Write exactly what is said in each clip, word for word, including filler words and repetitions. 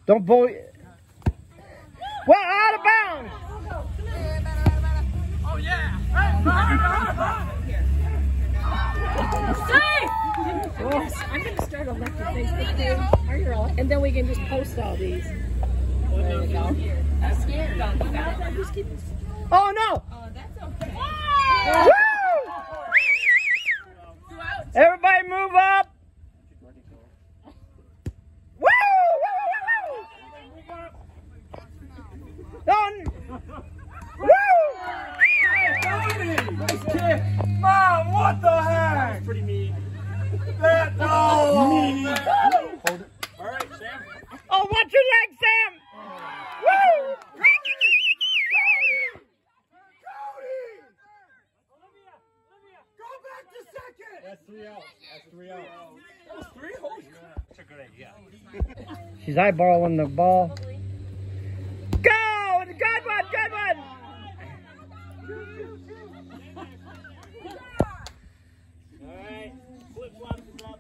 Don't bully. Well, out of bounds. Oh, yeah. I'm going to start a left Facebook page. Are you all? And then we can just post all these. There you go. I'm scared. Oh, no. Oh, that's okay. Woo! Everybody move up. Woo! Done. Woo! Nice kick. Mom, what the heck? That's pretty mean. That, oh, man. Hold it. All right, Sam. Oh, watch your leg, Sam. Woo! That's three out. That's three out. That was three? Holy crap. That's a good idea. She's eyeballing the ball. Go! Good one, good one! Alright. Flip flops is up.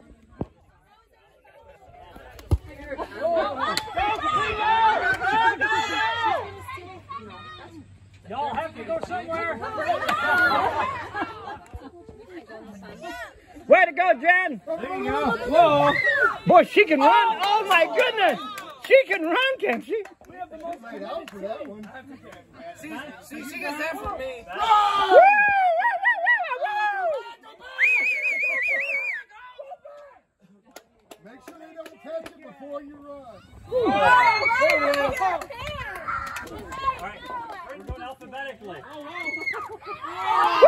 Y'all have to go somewhere. Way to go, Jen! There you go. Whoa. Boy, she can run. Oh, my goodness! She can run, can she? We have the most right out for that one. See, see, she gets that from me. Woo! Woo! Make sure they don't catch it before you run. Woo! All right, we're going alphabetically. Woo!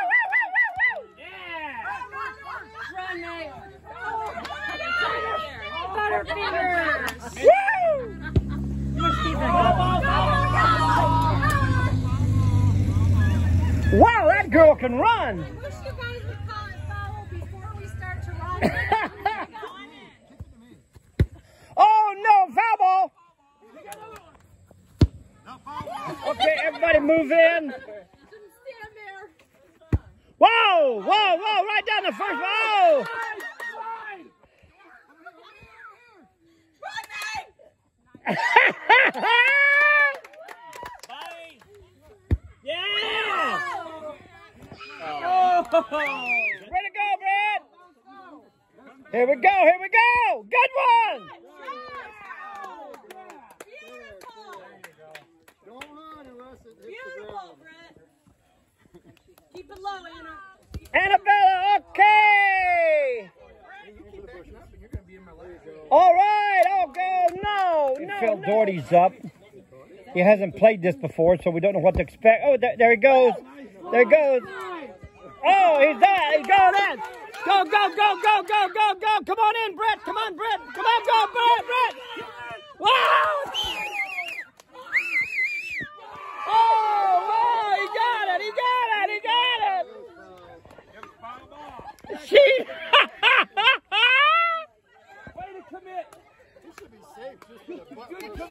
Run, Nate. Butterfingers. Woo! Wow, that girl can run. I wish you guys would call it foul before we start to run. Oh, no, foul ball. Okay, everybody move in. Shouldn't stand there. Whoa, whoa, whoa, right down the first. Whoa. Yeah! Oh. Way to go, Brad. Here we go, here we go. Good one. Don't run unless it hits the Beautiful, ground. Brett. Keep it low, Anna. Annabella, okay. All right, I'll go. No, no, Phil no. Doherty's up. He hasn't played this before, so we don't know what to expect. Oh, there, there he goes. There he goes. Oh, he's there. He's going in. Go, go, go, go, go, go, go. Come on in, Brett. Come on, Brett. Come on, go, Brett, Brett. Wow. Oh, oh, he got it. He got it. He got it. She. Way to commit. This should be safe just for the butt.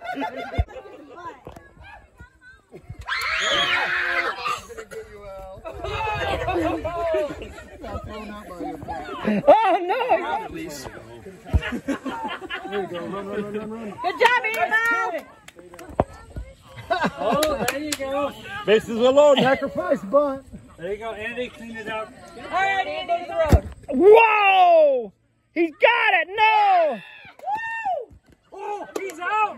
Oh, no. Please. There you go. Run, run, run, run, run. Good job, Eva. Oh, there you go. Bases alone. Sacrifice bunt. There you go, Andy. Clean it out. All right, Andy, to the road. Whoa! He's got it. No. Oh, he's out.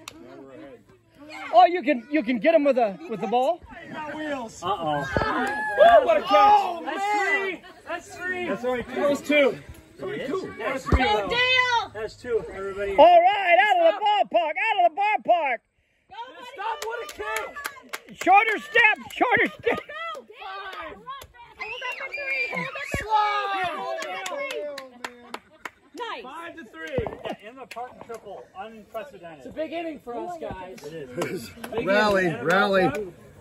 Oh, you can you can get him with a with the ball. Wheels. Uh oh. Oh, what a catch! Oh, that's three. That's three. That's only two. That was two. Two. That's three. Go, Dale. That's two. Everybody. All right, out of the ballpark. Out of the ballpark. Go, buddy. Stop! What a catch! Shorter step. Shorter step. Go, Dale. Hold up at three. Hold up at three. Hold up at three. Nice. Five to three. Yeah, in the park triple, unprecedented. It's a big inning for us, guys. It is. Rally, rally.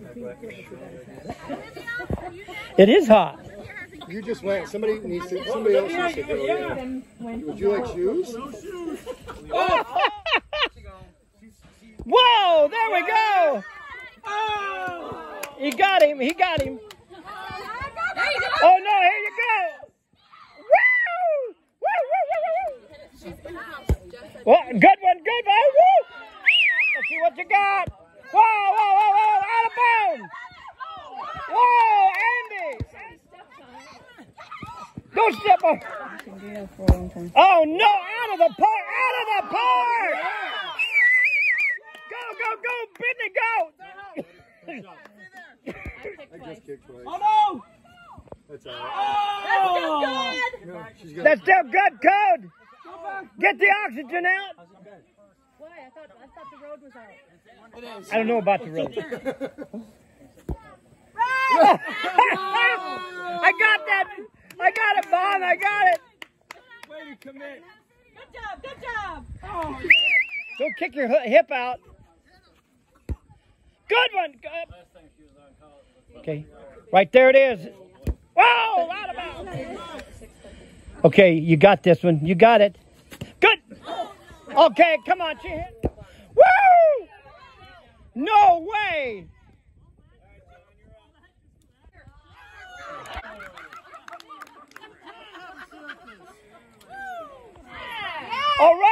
It is hot. You just went. Somebody needs to. Somebody else needs to go. Yeah. Would you like shoes? Whoa! There we go. Oh! He got him. He got him. There you go. Oh no! Here you go. Woo! Woo! Woo! Woo! Woo! Well, good one. Good one. Woo! have for a long time. Oh no! Out of the park! Out of the park! Go, go, go! Bidney, go! I just kicked twice. Oh no! That's all right. Oh! No, she's got That's still good, Code. Get the oxygen out. Why? I thought I thought the road was out. I don't know about the road. I got that. I got it, Bon. I got it. Way to commit. Good job. Good job. Oh, Don't kick your hi- hip out. Good one. Good. Okay. Right there it is. Whoa! Out of bounds. Okay, you got this one. You got it. Good. Okay, come on. She hit. Woo! No way. All right.